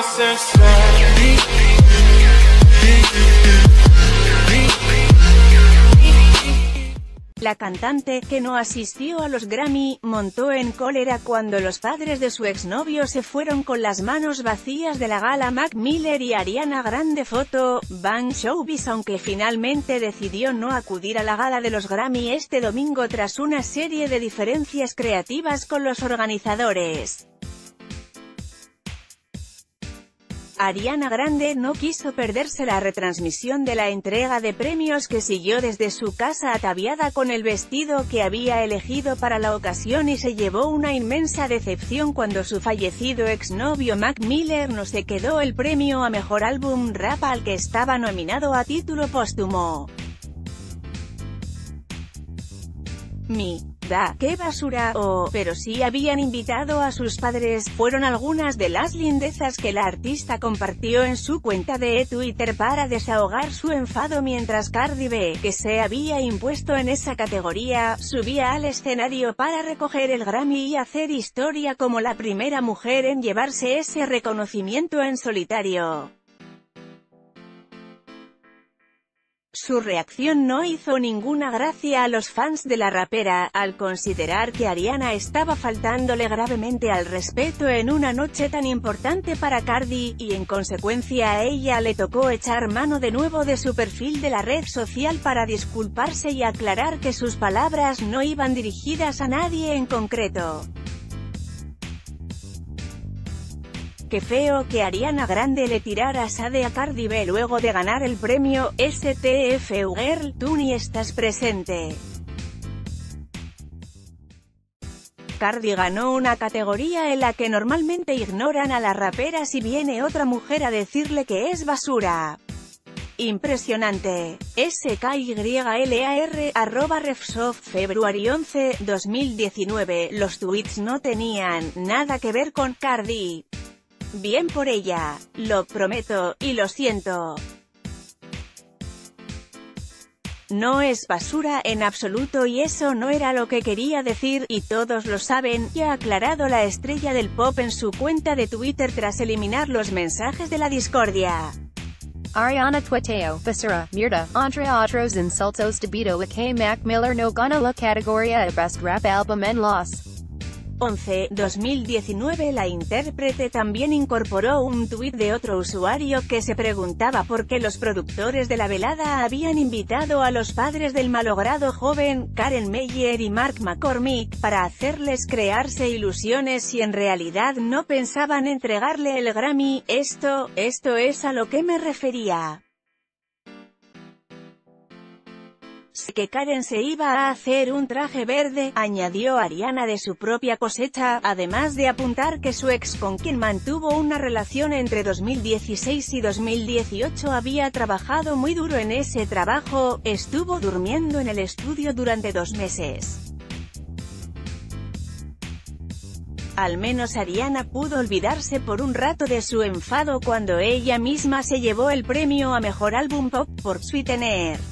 La cantante, que no asistió a los Grammy, montó en cólera cuando los padres de su exnovio se fueron con las manos vacías de la gala. Mac Miller y Ariana Grande. Foto, Bang Showbiz. Aunque finalmente decidió no acudir a la gala de los Grammy este domingo tras una serie de diferencias creativas con los organizadores. Ariana Grande no quiso perderse la retransmisión de la entrega de premios, que siguió desde su casa ataviada con el vestido que había elegido para la ocasión, y se llevó una inmensa decepción cuando su fallecido exnovio Mac Miller no se quedó el premio a Mejor Álbum Rap, al que estaba nominado a título póstumo. ¡Qué basura! Pero sí habían invitado a sus padres, fueron algunas de las lindezas que la artista compartió en su cuenta de Twitter para desahogar su enfado mientras Cardi B, que se había impuesto en esa categoría, subía al escenario para recoger el Grammy y hacer historia como la primera mujer en llevarse ese reconocimiento en solitario. Su reacción no hizo ninguna gracia a los fans de la rapera, al considerar que Ariana estaba faltándole gravemente al respeto en una noche tan importante para Cardi, y en consecuencia a ella le tocó echar mano de nuevo de su perfil de la red social para disculparse y aclarar que sus palabras no iban dirigidas a nadie en concreto. Qué feo que Ariana Grande le tirara shade a Cardi B luego de ganar el premio. STF Girl, tú ni estás presente. Cardi ganó una categoría en la que normalmente ignoran a las raperas y viene otra mujer a decirle que es basura. Impresionante. SKYLAR, @Refsoft, Februario 11, 2019. Los tweets no tenían nada que ver con Cardi. Bien por ella, lo prometo, y lo siento. No es basura en absoluto, y eso no era lo que quería decir, y todos lo saben, ya ha aclarado la estrella del pop en su cuenta de Twitter tras eliminar los mensajes de la discordia. Ariana tuiteo, basura, mierda, entre otros insultos debido a que Mac Miller no ganó la categoría de Best Rap Album en los 2019. La intérprete también incorporó un tuit de otro usuario que se preguntaba por qué los productores de la velada habían invitado a los padres del malogrado joven, Karen Meyer y Mark McCormick, para hacerles crearse ilusiones si en realidad no pensaban entregarle el Grammy. Esto es a lo que me refería. Sé que Karen se iba a hacer un traje verde, añadió Ariana de su propia cosecha, además de apuntar que su ex, con quien mantuvo una relación entre 2016 y 2018, había trabajado muy duro en ese trabajo, estuvo durmiendo en el estudio durante 2 meses. Al menos Ariana pudo olvidarse por un rato de su enfado cuando ella misma se llevó el premio a Mejor Álbum Pop por Sweetener.